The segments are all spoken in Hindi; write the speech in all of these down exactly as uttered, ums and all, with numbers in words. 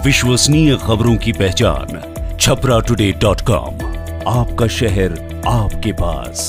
विश्वसनीय खबरों की पहचान छपरा टुडे डॉट कॉम। आपका शहर आपके पास।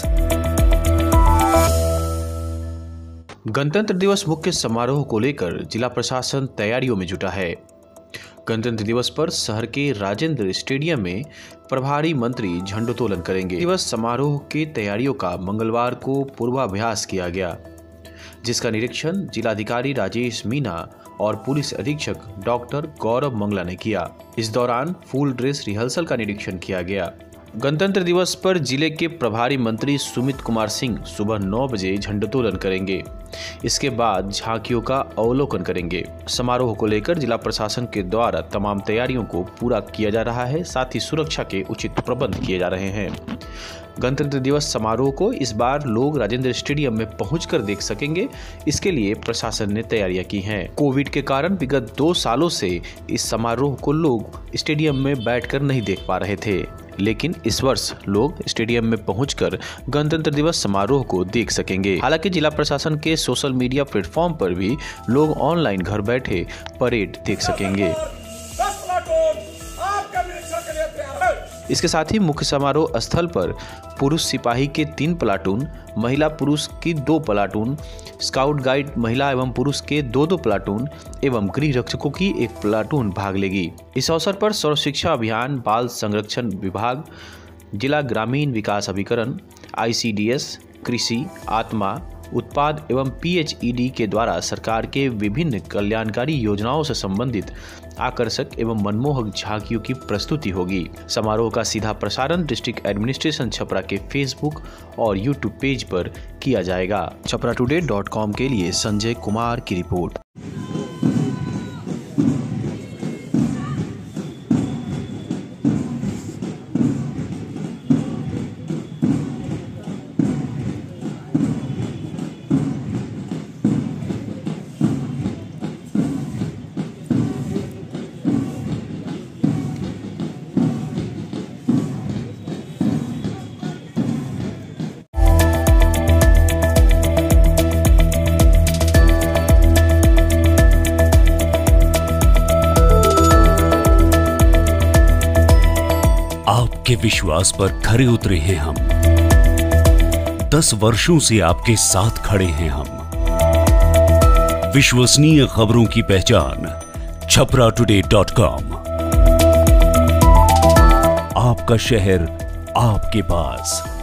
गणतंत्र दिवस मुख्य समारोह को लेकर जिला प्रशासन तैयारियों में जुटा है। गणतंत्र दिवस पर शहर के राजेंद्र स्टेडियम में प्रभारी मंत्री झंडोत्तोलन करेंगे। दिवस समारोह की तैयारियों का मंगलवार को पूर्वाभ्यास किया गया, जिसका निरीक्षण जिलाधिकारी राजेश मीना और पुलिस अधीक्षक डॉक्टर गौरव मंगला ने किया। इस दौरान फुल ड्रेस रिहर्सल का निरीक्षण किया गया। गणतंत्र दिवस पर जिले के प्रभारी मंत्री सुमित कुमार सिंह सुबह नौ बजे झंडोत्तोलन करेंगे। इसके बाद झांकियों का अवलोकन करेंगे। समारोह को लेकर जिला प्रशासन के द्वारा तमाम तैयारियों को पूरा किया जा रहा है, साथ ही सुरक्षा के उचित प्रबंध किए जा रहे हैं। गणतंत्र दिवस समारोह को इस बार लोग राजेंद्र स्टेडियम में पहुंचकर देख सकेंगे। इसके लिए प्रशासन ने तैयारियां की हैं। कोविड के कारण विगत दो सालों से इस समारोह को लोग स्टेडियम में बैठकर नहीं देख पा रहे थे, लेकिन इस वर्ष लोग स्टेडियम में पहुंचकर गणतंत्र दिवस समारोह को देख सकेंगे। हालांकि जिला प्रशासन के सोशल मीडिया प्लेटफॉर्म पर भी लोग ऑनलाइन घर बैठे परेड देख सकेंगे। इसके साथ ही मुख्य समारोह स्थल पर पुरुष सिपाही के तीन प्लाटून, महिला पुरुष की दो प्लाटून, स्काउट गाइड महिला एवं पुरुष के दो दो प्लाटून एवं गृह रक्षकों की एक प्लाटून भाग लेगी। इस अवसर पर सर्व शिक्षा अभियान, बाल संरक्षण विभाग, जिला ग्रामीण विकास अभिकरण, आई सी डी एस, कृषि, आत्मा, उत्पाद एवं पी एच ई डी के द्वारा सरकार के विभिन्न कल्याणकारी योजनाओं से संबंधित आकर्षक एवं मनमोहक झांकियों की प्रस्तुति होगी। समारोह का सीधा प्रसारण डिस्ट्रिक्ट एडमिनिस्ट्रेशन छपरा के फेसबुक और यूट्यूब पेज पर किया जाएगा। छपरा टुडे डॉट कॉम के लिए संजय कुमार की रिपोर्ट। आपके विश्वास पर खरे उतरे हैं हम। दस वर्षों से आपके साथ खड़े हैं हम। विश्वसनीय खबरों की पहचान छपरा टुडे डॉट कॉम। आपका शहर आपके पास।